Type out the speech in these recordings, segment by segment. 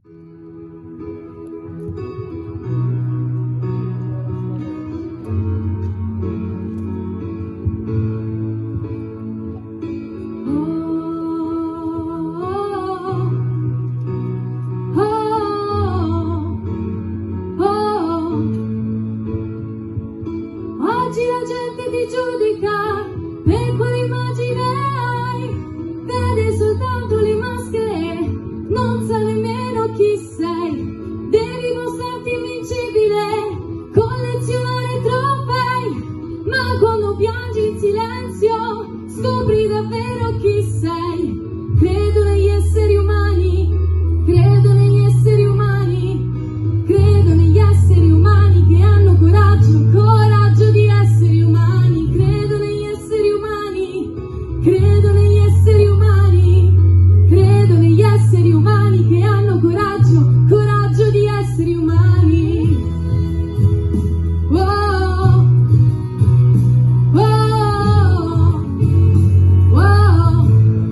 Oggi la gente ti giudica per quale immagine hai, vede soltanto le maschere, non sa nemmeno chi sei. Devi mostrarti invincibile, collezionare trofei, ma quando piangi in silenzio scopri davvero chi sei. Credo negli esseri umani, credo negli esseri umani, credo negli esseri umani che hanno coraggio, coraggio di esseri umani. Credo negli esseri umani, credo negli esseri umani, credo negli esseri umani che hanno coraggio, coraggio di esseri umani. Wow, wow, wow.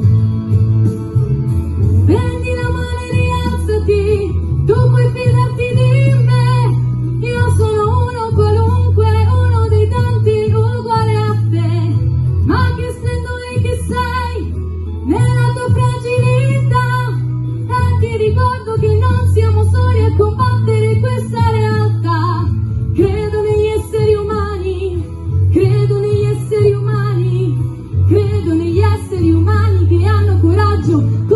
Prendi la mano e rialzati, tu puoi fidarti di me. Io sono uno qualunque, uno dei tanti uguale a te. Ma che splendore che sei, nella tua fragilità. E ti ricordo che non siamo soli a combattere questa realtà. Credo negli esseri umani, credo negli esseri umani, credo negli esseri umani che hanno coraggio.